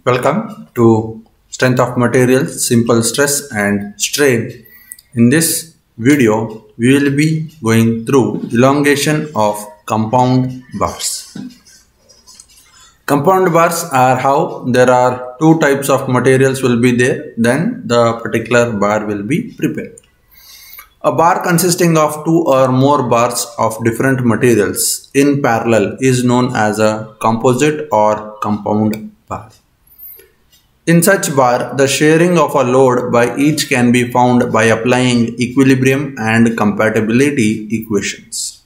Welcome to Strength of Materials, Simple Stress and Strain. In this video, we will be going through elongation of compound bars. Compound bars are how there are two types of materials will be there, then the particular bar will be prepared. A bar consisting of two or more bars of different materials in parallel is known as a composite or compound bar. In such bar, the sharing of a load by each can be found by applying equilibrium and compatibility equations.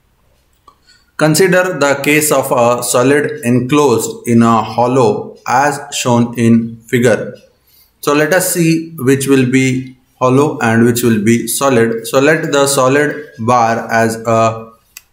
Consider the case of a solid enclosed in a hollow as shown in figure. So let us see which will be hollow and which will be solid. So let the solid bar as a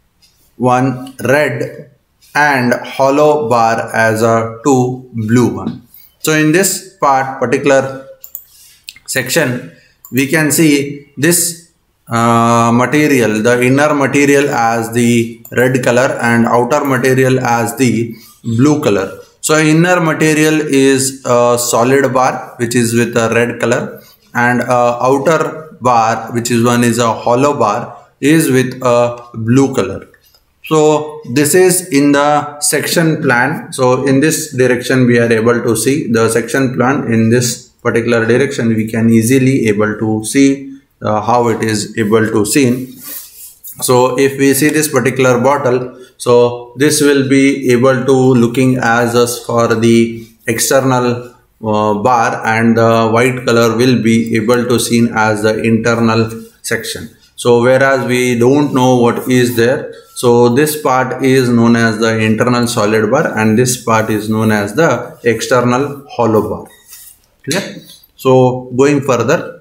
one red and hollow bar as a two blue one. So in this particular section, we can see this material, the inner material as the red color and outer material as the blue color. So inner material is a solid bar which is with a red color, and outer bar which is a hollow bar is with a blue color. So this is in the section plan. So in this direction we are able to see the section plan. In this particular direction we can easily able to see how it is able to seen. So if we see this particular bottle, so this will be able to looking as us for the external bar, and the white color will be able to seen as the internal section. So whereas we don't know what is there, so this part is known as the internal solid bar and this part is known as the external hollow bar. Clear? So going further,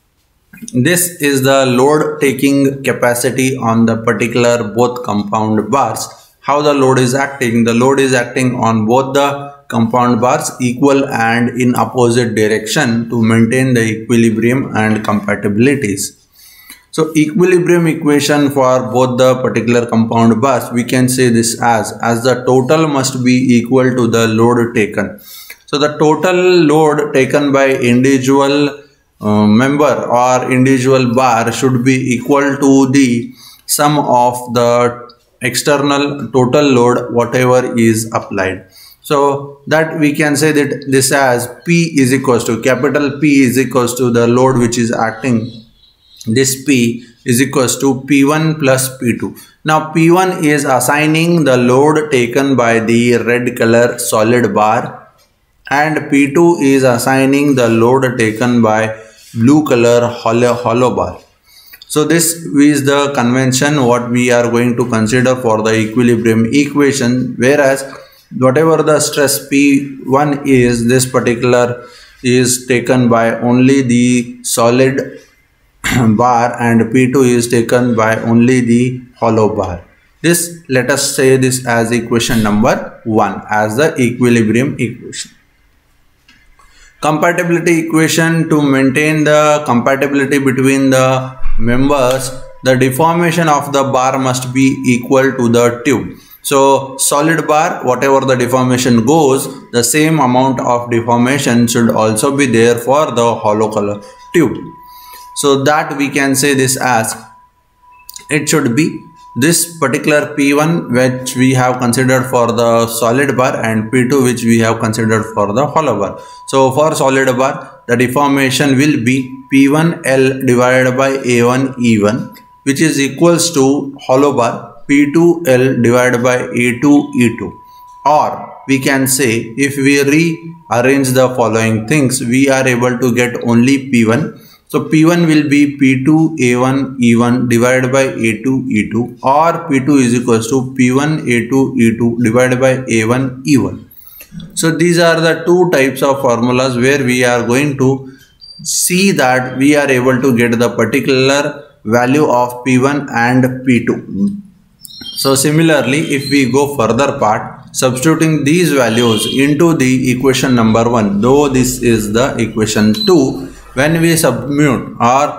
this is the load taking capacity on the particular both compound bars. How the load is acting? The load is acting on both the compound bars equal and in opposite direction to maintain the equilibrium and compatibilities. So equilibrium equation for both the particular compound bars, we can say this as the total must be equal to the load taken. So the total load taken by individual member or individual bar should be equal to the sum of the external total load whatever is applied. So that we can say that this as P is equals to capital P is equals to the load which is acting. This P is equals to P1 plus P2. Now P1 is assigning the load taken by the red color solid bar and P2 is assigning the load taken by blue color hollow bar. So this is the convention what we are going to consider for the equilibrium equation, whereas whatever the stress P1 is, this particular is taken by only the solid bar and P2 is taken by only the hollow bar. This, let us say this as equation number 1 as the equilibrium equation. Compatibility equation: to maintain the compatibility between the members, the deformation of the bar must be equal to the tube. So solid bar, whatever the deformation goes, the same amount of deformation should also be there for the hollow color tube. So that we can say this as it should be this particular P1 which we have considered for the solid bar and P2 which we have considered for the hollow bar. So for solid bar, the deformation will be P1L divided by A1 E1, which is equals to hollow bar P2L divided by A2 E2. Or we can say, if we rearrange the following things, we are able to get only P1. So P1 will be P2 A1 E1 divided by A2 E2, or P2 is equals to P1 A2 E2 divided by A1 E1. So these are the two types of formulas where we are going to see that we are able to get the particular value of P1 and P2. So similarly, if we go further part, substituting these values into the equation number 1, though this is the equation 2, when we substitute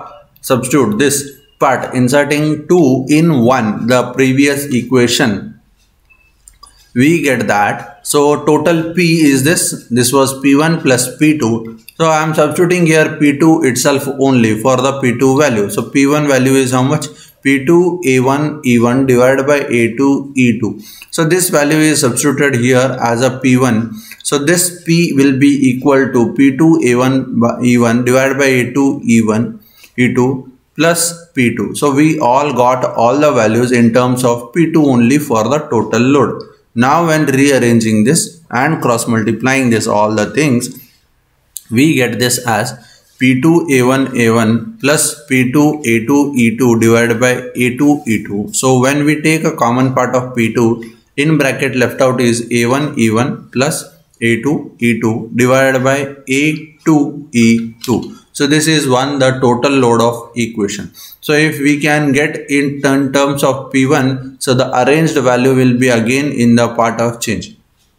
this part, inserting 2 in 1, the previous equation, we get that. So total P is this was P1 plus P2. So I am substituting here P2 itself only for the P2 value. So P1 value is how much? P2 A1 E1 divided by A2 E2. So this value is substituted here as a P1. So this P will be equal to P2 A1 E1 divided by A2 E1 E2 plus P2. So we all got all the values in terms of P2 only for the total load. Now when rearranging this and cross multiplying this all the things, we get this as P2 A1 A1 plus P2 A2 E2 divided by A2 E2. So when we take a common part of P2, in bracket left out is A1 E1 plus A2 E2 divided by A2 E2. So this is the total load of equation. So if we can get in terms of P1, so the arranged value will be again in the part of change.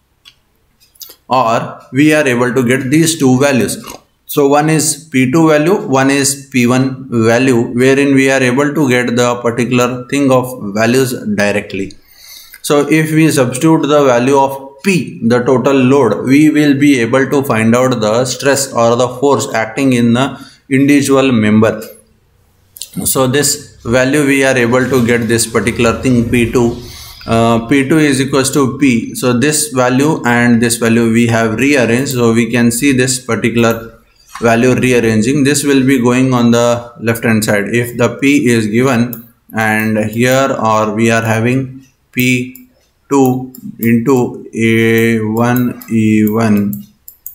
Or we are able to get these two values. So one is P2 value, one is P1 value, wherein we are able to get the particular thing of values directly. So if we substitute the value of P, the total load, we will be able to find out the stress or the force acting in the individual member. So this value we are able to get this particular thing P2. P2 is equals to P. So this value and this value we have rearranged. So we can see this particular value rearranging. This will be going on the left hand side. If the P is given and here or we are having P2 into A1 E1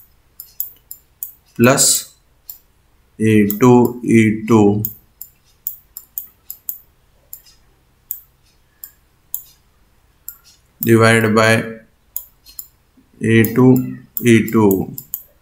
plus A2 E2 divided by A2 E2.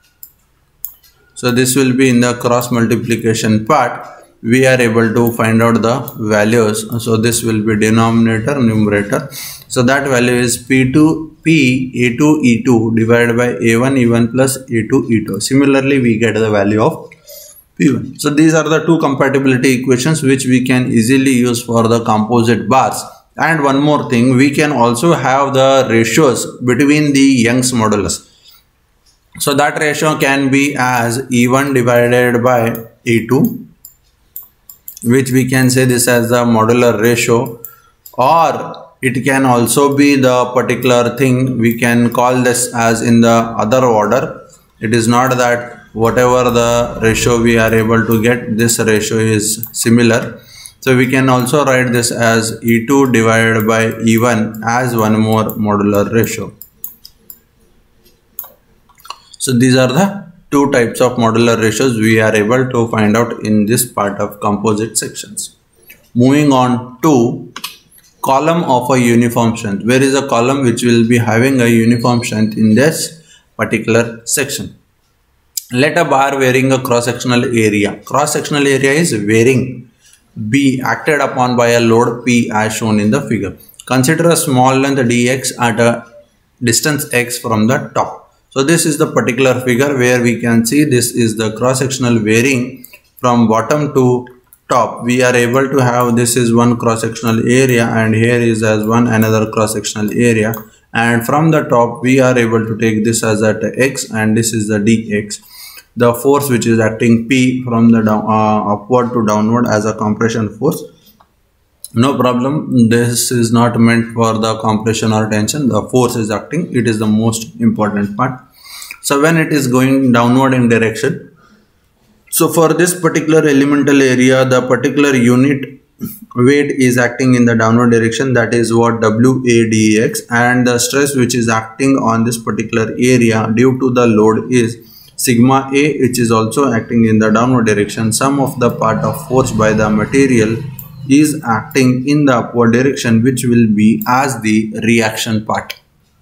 So this will be in the cross multiplication part. We are able to find out the values. So this will be denominator, numerator. So that value is P2 P A2 E2 divided by A1 E1 plus A2 E2. Similarly, we get the value of P1. So these are the two compatibility equations which we can easily use for the composite bars. And one more thing, we can also have the ratios between the Young's modulus. So that ratio can be as E1 divided by E2, which we can say this as the modular ratio, or it can also be the particular thing we can call this as in the other order. It is not that whatever the ratio we are able to get, this ratio is similar. So we can also write this as E2 divided by E1 as one more modular ratio. So these are the two types of modular ratios we are able to find out in this part of composite sections. Moving on to column of a uniform strength. Where is a column which will be having a uniform strength in this particular section? Let a bar varying a cross-sectional area. Cross-sectional area is varying B acted upon by a load P as shown in the figure. Consider a small length dx at a distance x from the top. So this is the particular figure where we can see this is the cross-sectional varying from bottom to top. We are able to have this is one cross-sectional area and here is as one another cross-sectional area, and from the top we are able to take this as at x and this is the dx. The force which is acting P from the upward to downward as a compression force. No problem, this is not meant for the compression or tension. The force is acting, it is the most important part. So when it is going downward in direction, so for this particular elemental area, the particular unit weight is acting in the downward direction, that is what WADX, and the stress which is acting on this particular area due to the load is sigma A, which is also acting in the downward direction. Sum of the part of force by the material is acting in the upward direction, which will be as the reaction part.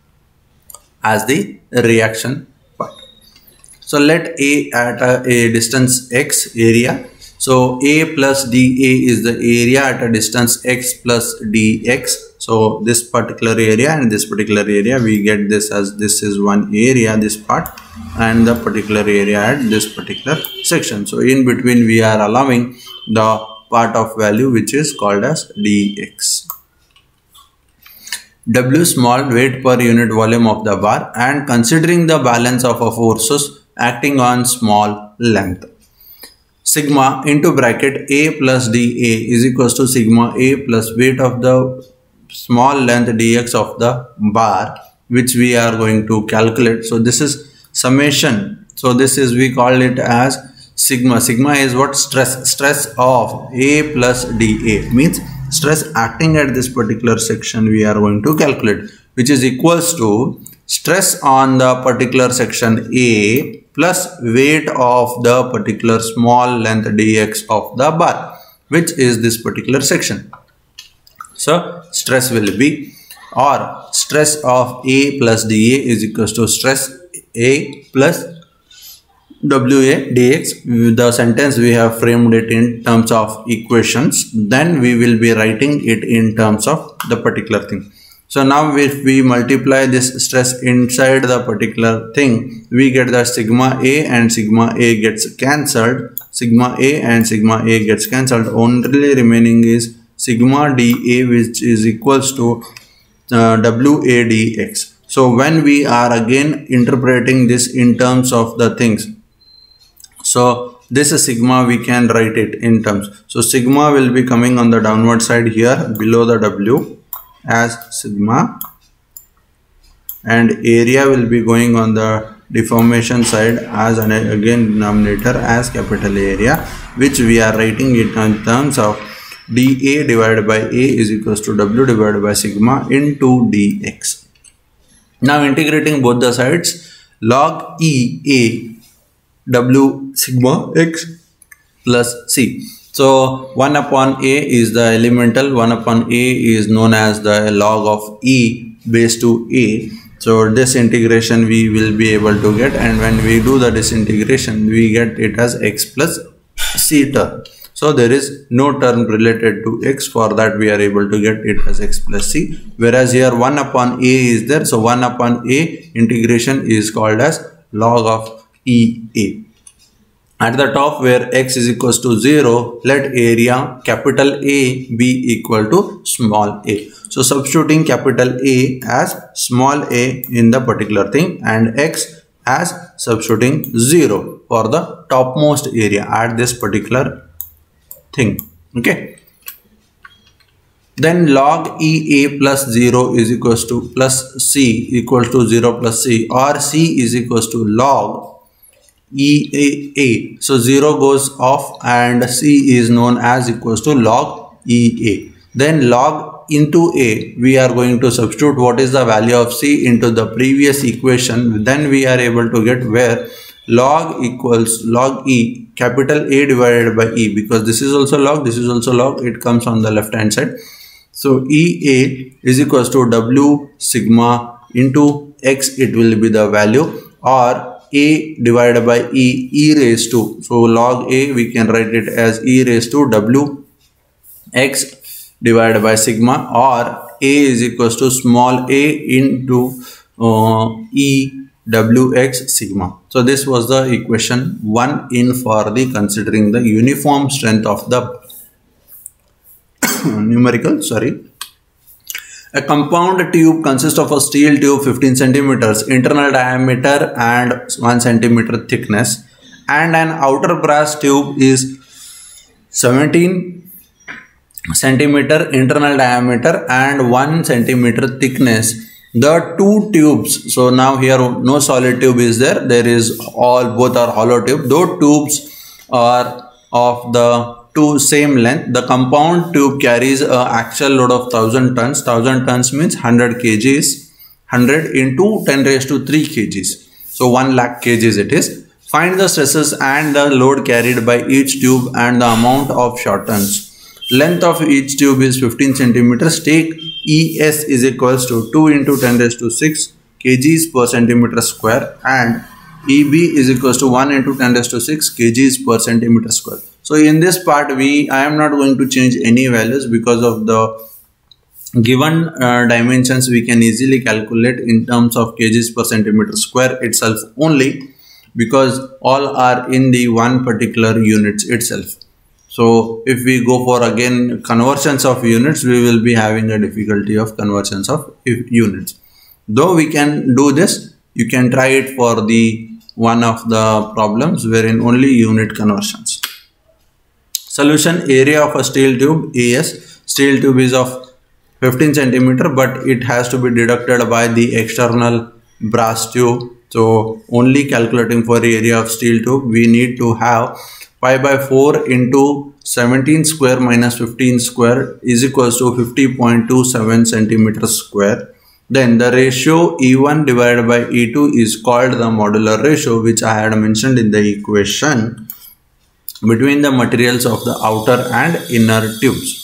So let A at a distance x area. So A plus dA is the area at a distance x plus dx. So this particular area and this particular area, we get this as this is one area, this part, and the particular area at this particular section. So in between we are allowing the part of value which is called as dx. W small, weight per unit volume of the bar, and considering the balance of forces acting on small length. Sigma into bracket A plus dA is equals to sigma A plus weight of the small length dx of the bar, which we are going to calculate. So this is summation. So this is, we call it as sigma. Sigma is what? Stress of A plus dA, means stress acting at this particular section we are going to calculate, which is equals to stress on the particular section A plus weight of the particular small length dx of the bar, which is this particular section. So stress will be, or stress of A plus dA is equals to stress A plus WA dx. The sentence we have framed it in terms of equations, then we will be writing it in terms of the particular thing. So now if we multiply this stress inside the particular thing, we get the sigma A and sigma A gets cancelled. Sigma A and sigma A gets cancelled. Only remaining is sigma dA, which is equals to WA dx. So when we are again interpreting this in terms of the things, so this is sigma, we can write it in terms. So sigma will be coming on the downward side here below the W as sigma, and area will be going on the deformation side as an again denominator as capital area, which we are writing it in terms of dA divided by A is equals to W divided by sigma into dx. Now integrating both the sides, log E A W sigma x plus C. So 1 upon A is the elemental, 1 upon A is known as the log of E base to A. So this integration we will be able to get, and when we do the disintegration we get it as x plus C term. So there is no term related to x, for that we are able to get it as x plus C, whereas here 1 upon A is there. So 1 upon A integration is called as log of EA. At the top where x is equals to 0, let area capital A be equal to small a. So substituting capital A as small a in the particular thing, and x as substituting 0 for the topmost area at this particular thing. Okay. Then log EA plus 0 is equals to plus C equals to 0 plus C, or C is equals to log EA. So 0 goes off and C is known as equals to log EA. Then log into A, we are going to substitute what is the value of C into the previous equation. Then we are able to get where log equals log E capital A divided by E, because this is also log, this is also log, it comes on the left hand side. So EA is equals to W sigma into X, it will be the value, or A divided by E raised to, so log A we can write it as E raised to W X divided by sigma, or A is equals to small a into E Wx sigma. So this was the equation 1 in for the considering the uniform strength of the numerical, A compound tube consists of a steel tube 15 centimeters internal diameter and 1 centimeter thickness, and an outer brass tube is 17 centimeter internal diameter and 1 centimeter thickness. The two tubes, so now here no solid tube is there, there is both are hollow tube. Those tubes are of the same length. The compound tube carries a actual load of 1000 tons. 1000 tons means 100 kgs. 100 into 10 raised to 3 kgs. So 1 lakh kgs it is. Find the stresses and the load carried by each tube and the amount of short tons. Length of each tube is 15 centimeters. Take ES is equals to 2 into 10 raised to 6 kgs per centimeter square, and EB is equals to 1 into 10 raised to 6 kgs per centimeter square. So in this part I am not going to change any values, because of the given dimensions we can easily calculate in terms of kgs per centimeter square itself only, because all are in the one particular units itself. So if we go for again conversions of units, we will be having a difficulty of conversions of units. Though we can do this, you can try it for the one of the problems wherein only unit conversions. Solution: area of a steel tube AS. Steel tube is of 15 centimeter, but it has to be deducted by the external brass tube. So only calculating for area of steel tube, we need to have pi by 4 into 17 square minus 15 square is equals to 50.27 centimeters square. Then the ratio E1 divided by E2 is called the modular ratio, which I had mentioned in the equation, between the materials of the outer and inner tubes.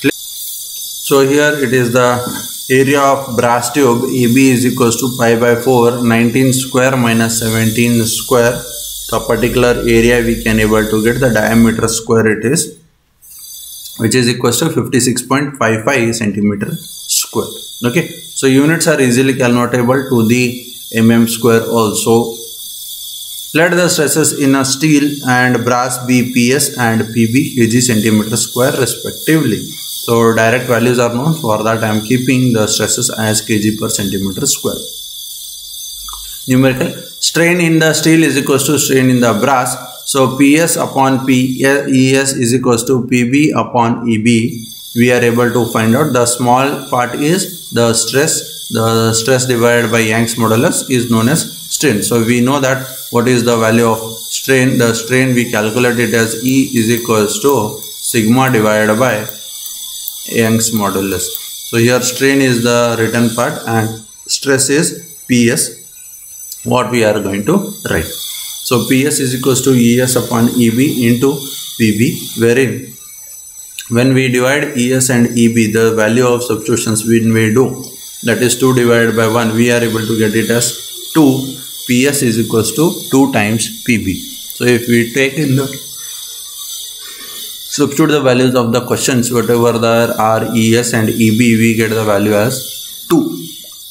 So here it is the area of brass tube AB is equals to pi by 4, 19 square minus 17 square. The particular area we can able to get the diameter square it is, which is equals to 56.55 centimeter square. Okay, so units are easily convertible to the mm square also. Let the stresses in a steel and brass be PS and PB kg centimeter square respectively. So direct values are known. For that I am keeping the stresses as kg per centimeter square. Numerical: strain in the steel is equals to strain in the brass. So PS upon PES is equals to PB upon EB. We are able to find out the small part is the stress. The stress divided by Young's modulus is known as strain. So we know that what is the value of strain. The strain we calculate it as E is equals to sigma divided by Young's modulus. So here strain is the written part and stress is PS, what we are going to write. So PS is equals to ES upon EB into PB, wherein when we divide ES and EB, the value of substitutions when we do, that is 2 divided by 1, we are able to get it as 2. PS is equals to 2 times PB. So if we take in the substitute the values of the questions, whatever there are ES and EB, we get the value as 2.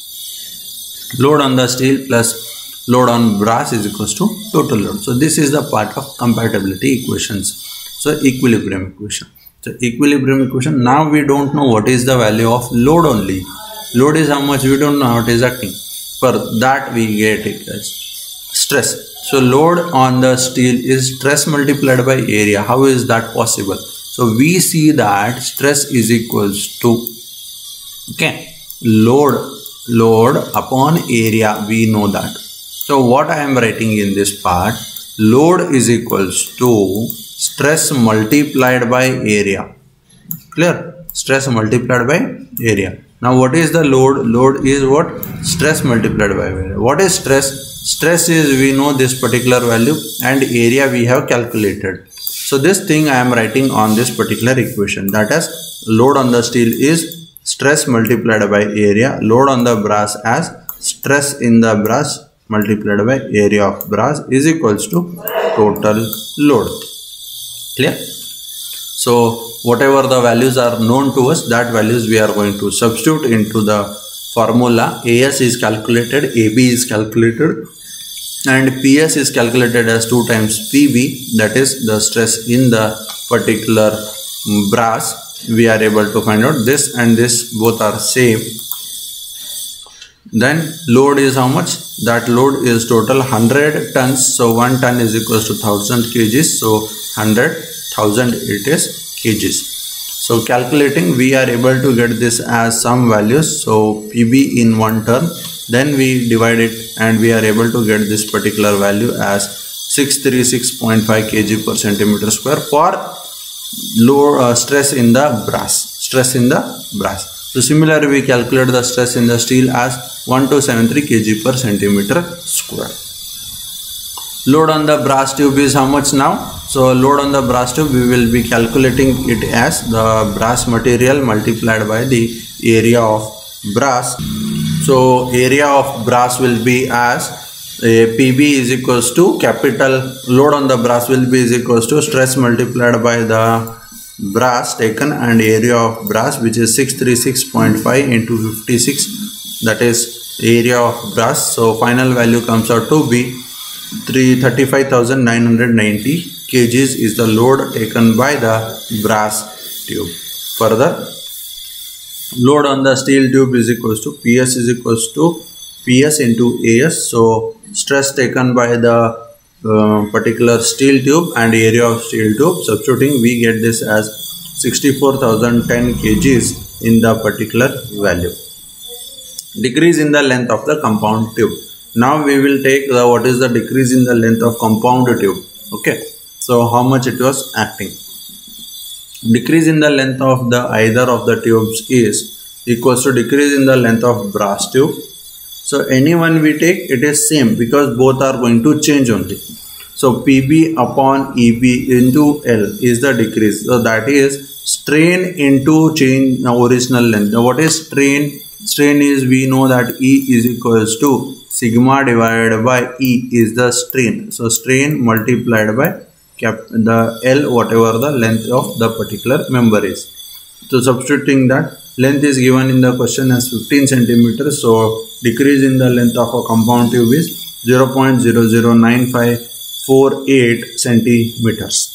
Load on the steel plus load on brass is equals to total load. So this is the part of compatibility equations. So equilibrium equation. So equilibrium equation, now we don't know what is the value of load only. Load is how much, we don't know how it is acting. For that we get it as stress. So load on the steel is stress multiplied by area. How is that possible? So we see that stress is equals to, okay, load upon area, we know that. So what I am writing in this part, load is equals to stress multiplied by area. Clear? Stress multiplied by area. Now what is the load? Load is what? Stress multiplied by area. What is stress? Stress is, we know this particular value, and area we have calculated. So this thing I am writing on this particular equation, that is load on the steel is stress multiplied by area. Load on the brass as stress in the brass multiplied by area of brass is equals to total load. Clear? So whatever the values are known to us, that values we are going to substitute into the formula. AS is calculated, AB is calculated, and PS is calculated as 2 times PB, that is the stress in the particular brass. We are able to find out this and this both are same. Then load is how much? That load is total 100 tons. So 1 ton is equals to 1000 kgs. So 100,000 it is kgs. So calculating, we are able to get this as some values. So PB in 1 ton. Then we divide it and we are able to get this particular value as 636.5 kg per centimeter square for low stress in the brass. Stress in the brass. So similarly, we calculate the stress in the steel as 1273 kg per centimeter square. Load on the brass tube is how much now? So load on the brass tube, we will be calculating it as the brass material multiplied by the area of brass. So area of brass will be as PB is equals to capital load on the brass will be is equals to stress multiplied by the brass taken and area of brass, which is 636.5 into 56, that is area of brass. So final value comes out to be 35,990 kgs is the load taken by the brass tube. Further, load on the steel tube is equals to PS is equals to PS into AS. So stress taken by the particular steel tube and area of steel tube, substituting, we get this as 64,010 kgs in the particular value. Decrease in the length of the compound tube. Now we will take the what is the decrease in the length of compound tube. Okay, so how much it was acting. Decrease in the length of the either of the tubes is equals to decrease in the length of brass tube. So any one we take, it is same because both are going to change only. So PB upon EB into L is the decrease. So that is strain into change original length. Now what is strain? Strain is, we know that E is equals to sigma divided by E is the strain. So strain multiplied by the L, whatever the length of the particular member is. So substituting that, length is given in the question as 15 centimeters. So decrease in the length of a compound tube is 0.009548 centimeters.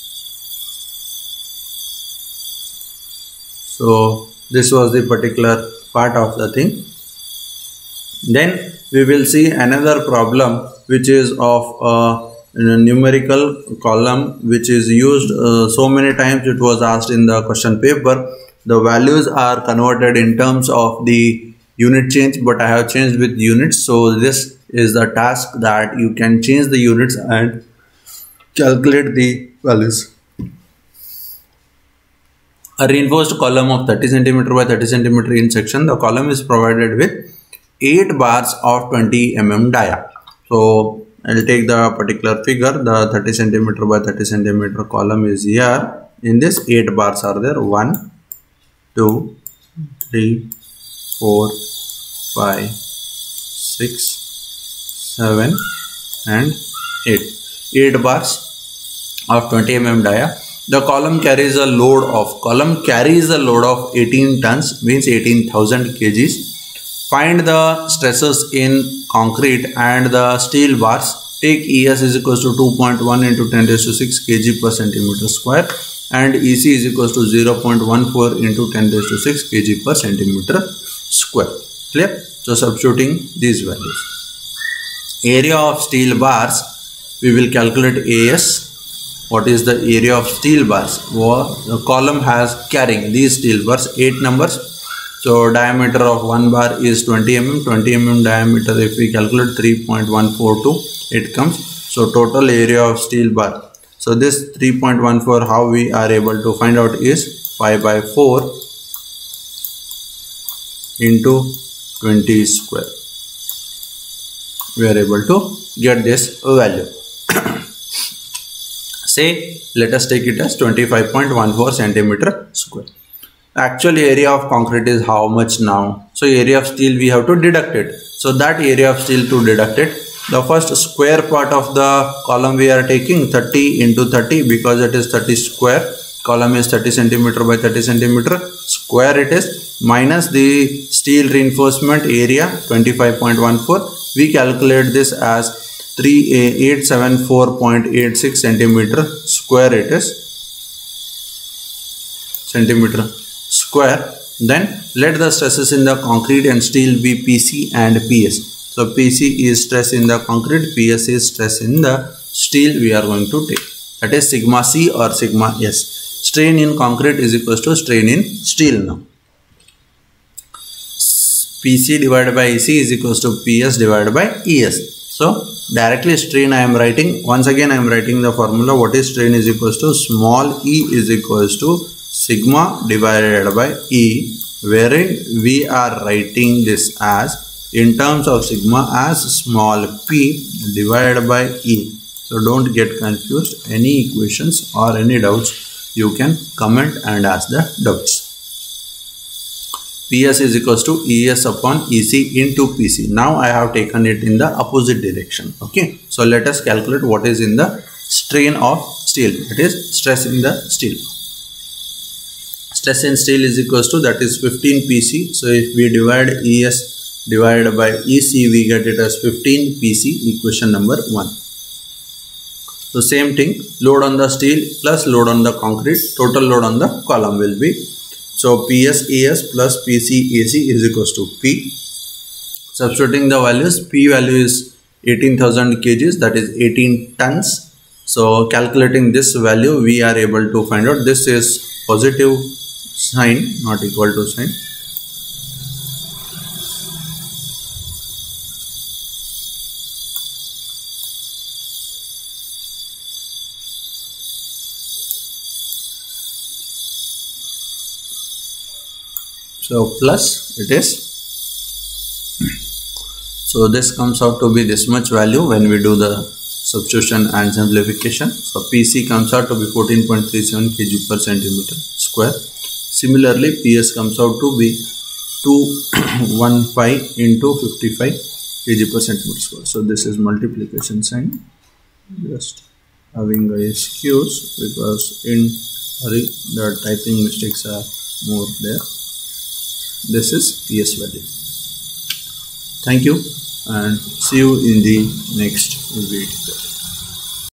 So this was the particular part of the thing. Then we will see another problem which is of a numerical column which is used so many times. It was asked in the question paper. The values are converted in terms of the unit change, but I have changed with units. So this is the task that you can change the units and calculate the values. A reinforced column of 30 cm by 30 cm in section. The column is provided with 8 bars of 20 mm dia. So I will take the particular figure. The 30 cm by 30 cm column is here. In this, 8 bars are there. 1, 2, 3, 4, 5, 6, 7 and 8. 8 bars of 20 mm dia. The column carries a load of 18 tons, means 18,000 kgs. Find the stresses in concrete and the steel bars. Take ES is equals to 2.1 into 10 raised to 6 kg per centimeter square and EC is equals to 0.14 into 10 raised to 6 kg per centimeter square. Clear? So substituting these values. Area of steel bars, we will calculate AS. What is the area of steel bars? Well, the column has carrying these steel bars, 8 numbers. So diameter of one bar is 20 mm. 20 mm diameter, if we calculate 3.142, it comes. So total area of steel bar. So this 3.14, how we are able to find out is 5 by 4 into 20 square. We are able to get this value. Say, let us take it as 25.14 centimeter square. Actual area of concrete is how much now? So area of steel we have to deduct it. So that area of steel to deduct it, the first square part of the column we are taking 30 into 30 because it is 30 square. Column is 30 centimeter by 30 centimeter square it is, minus the steel reinforcement area 25.14. We calculate this as 874.86 centimeter square it is, centimeter square. Then let the stresses in the concrete and steel be PC and PS. So PC is stress in the concrete, PS is stress in the steel we are going to take. That is sigma C or sigma S. Strain in concrete is equals to strain in steel now. PC divided by EC is equals to PS divided by ES. So directly strain I am writing. Once again I am writing the formula. What is strain is equals to small e is equals to sigma divided by E, wherein we are writing this as in terms of sigma as small p divided by E. So don't get confused. Any equations or any doubts, you can comment and ask the doubts. PS is equals to ES upon EC into PC. Now I have taken it in the opposite direction. Okay. So let us calculate what is in the strain of steel. It is stress in the steel. Stress in steel is equals to, that is 15 PC. So if we divide ES divided by EC, we get it as 15 PC, equation number 1. So same thing, load on the steel plus load on the concrete, total load on the column will be, so PSES plus PCAC is equals to P. Substituting the values, P value is 18,000 kgs, that is 18 tons. So calculating this value, we are able to find out this is positive sign, not equal to sign. So plus it is. So this comes out to be this much value when we do the substitution and simplification. So PC comes out to be 14.37 kg per centimeter square. Similarly, PS comes out to be 215 into 55 kg per centimeter square. So this is multiplication sign. Just having a excuse because in hurry the typing mistakes are more there. This is PS value. Thank you and see you in the next video.